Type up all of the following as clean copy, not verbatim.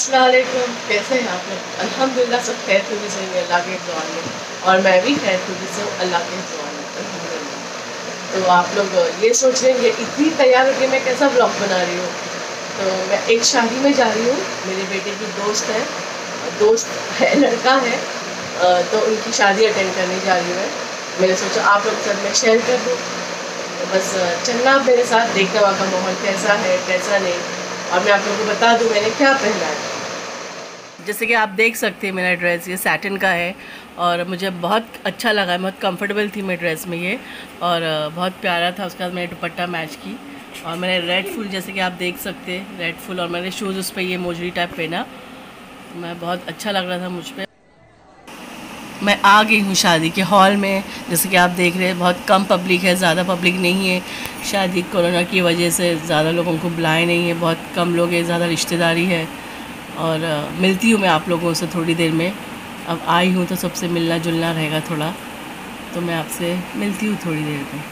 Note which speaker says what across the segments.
Speaker 1: अस्सलाम वालेकुम। कैसे हैं आप लोग? अल्हम्दुलिल्लाह सब खैर खुशी से हैं अल्लाह के दुआ में, और मैं भी खैर खुशी से हूँ अल्लाह के दुआ में अल्हम्दुलिल्लाह। तो आप लोग ये सोच रहे हैं कि इतनी तैयार होकर मैं कैसा ब्लॉग बना रही हूँ। तो मैं एक शादी में जा रही हूँ, मेरे बेटे की दोस्त है लड़का है, तो उनकी शादी अटेंड करने जा रही हूँ मैं। मैंने सोचा आप लोग के साथ मैं शेयर कर दूँ, तो बस चलना आप मेरे साथ, देखना वहाँ का माहौल कैसा है कैसा नहीं, और मैं आप लोगों को बता दूँ मैंने क्या पहना है। जैसे कि आप देख सकते हैं मेरा ड्रेस ये सैटिन का है और मुझे बहुत अच्छा लगा, बहुत कंफर्टेबल थी मैं ड्रेस में ये, और बहुत प्यारा था। उसके बाद मैंने दुपट्टा मैच की और मैंने रेड फुल, जैसे कि आप देख सकते हैं रेड फुल, और मैंने शूज़ उस पर ये मोजरी टाइप पहना। मैं बहुत अच्छा लग रहा था मुझ पर। मैं आ गई हूँ शादी के हॉल में। जैसे कि आप देख रहे हैं बहुत कम पब्लिक है, ज़्यादा पब्लिक नहीं है। शादी कोरोना की वजह से ज़्यादा लोगों को बुलाए नहीं है, बहुत कम लोग हैं, ज़्यादा रिश्तेदारी है। और मिलती हूँ मैं आप लोगों से थोड़ी देर में। अब आई हूँ तो सबसे मिलना जुलना रहेगा थोड़ा, तो मैं आपसे मिलती हूँ थोड़ी देर में।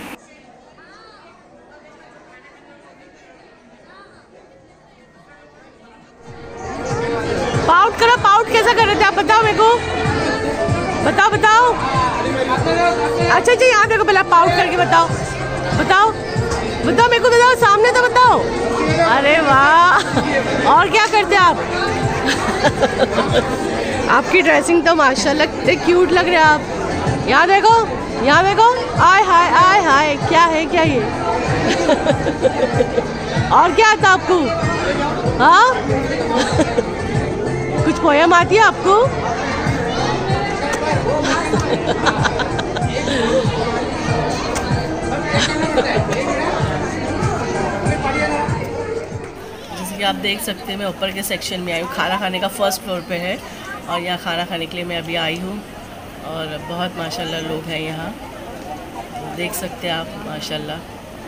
Speaker 1: पाउट करो, पाउट कैसा कर रहे थे आप बताओ मेरे को, बताओ। अच्छा यहाँ देखो, पहले पाउट करके बताओ मेरे को, बताओ सामने तो बताओ। अरे वाह, और क्या करते आप? आपकी ड्रेसिंग तो माशाल्लाह कितने क्यूट लग रहे हैं आप। यहाँ देखो, आय हाय क्या है क्या ये? और क्या आता आपको? हाँ कुछ पोयम आती है आपको? जैसे कि आप देख सकते हैं मैं ऊपर के सेक्शन में आई हूँ, खाना खाने का फर्स्ट फ्लोर पे है, और यहाँ खाना खाने के लिए मैं अभी आई हूँ। और बहुत माशाल्लाह लोग हैं यहाँ, देख सकते हैं आप माशाल्लाह।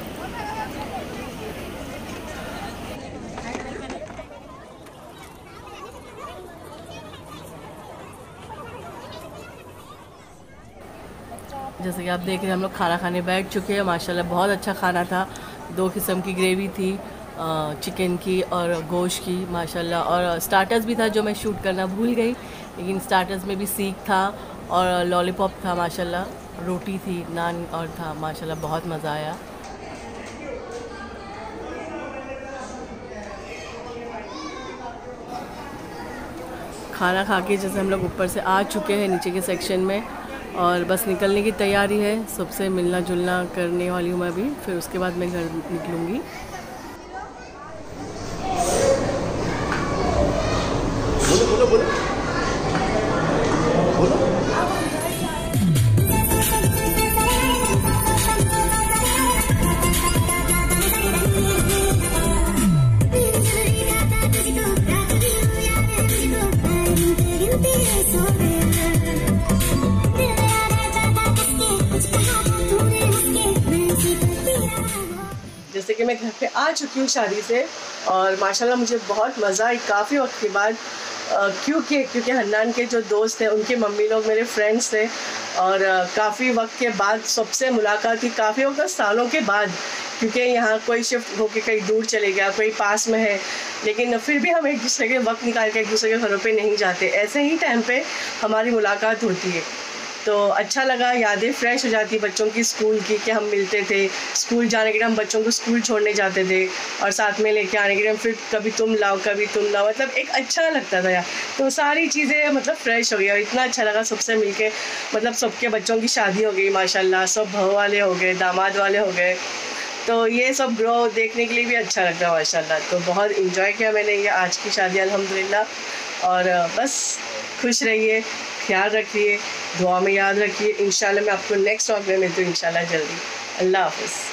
Speaker 1: जैसे कि आप देख रहे हैं हम लोग खाना खाने बैठ चुके हैं। माशाल्लाह बहुत अच्छा खाना था, 2 किस्म की ग्रेवी थी, चिकन की और गोश्त की माशाल्लाह, और स्टार्टर्स भी था जो मैं शूट करना भूल गई, लेकिन स्टार्टर्स में भी सीख था और लॉलीपॉप था माशाल्लाह, रोटी थी, नान और था माशाल्लाह, बहुत मज़ा आया। खाना खा के जैसे हम लोग ऊपर से आ चुके हैं नीचे के सेक्शन में, और बस निकलने की तैयारी है। सबसे मिलना जुलना करने वाली हूँ मैं अभी, फिर उसके बाद मैं घर निकलूँगी। बोलो। जैसे कि मैं घर पे आ चुकी हूँ शादी से, और माशाल्लाह मुझे बहुत मज़ा आई काफ़ी वक्त के बाद, क्योंकि हन्नान के जो दोस्त हैं उनके मम्मी लोग मेरे फ्रेंड्स थे, और काफ़ी वक्त के बाद सबसे मुलाकात हुई, काफ़ी वक्त सालों के बाद, क्योंकि यहाँ कोई शिफ्ट होके कहीं दूर चले गया, कोई पास में है, लेकिन फिर भी हम एक दूसरे के वक्त निकाल के एक दूसरे के घरों पे नहीं जाते। ऐसे ही टाइम पे हमारी मुलाकात होती है, तो अच्छा लगा, यादें फ्रेश हो जाती बच्चों की स्कूल की, कि हम मिलते थे स्कूल जाने के टाइम, बच्चों को स्कूल छोड़ने जाते थे, और साथ में लेके आने के टाइम फिर कभी तुम लाओ कभी तुम लाओ, मतलब एक अच्छा लगता था यार। तो सारी चीज़ें मतलब फ्रेश हो गई, और इतना अच्छा लगा सबसे मिलके, मतलब सबके बच्चों की शादी हो गई माशाल्लाह, सब बहू वाले हो गए, दामाद वाले हो गए, तो ये सब ग्रो देखने के लिए भी अच्छा लगता है माशाल्लाह। तो बहुत इंजॉय किया मैंने ये आज की शादी अल्हम्दुलिल्लाह, और बस खुश रहिए, ख्याल रखिए, दुआ में याद रखिए। इंशाल्लाह मैं आपको नेक्स्ट व्लॉग में मिलती हूँ इंशाल्लाह जल्दी। अल्लाह हाफ़िज़।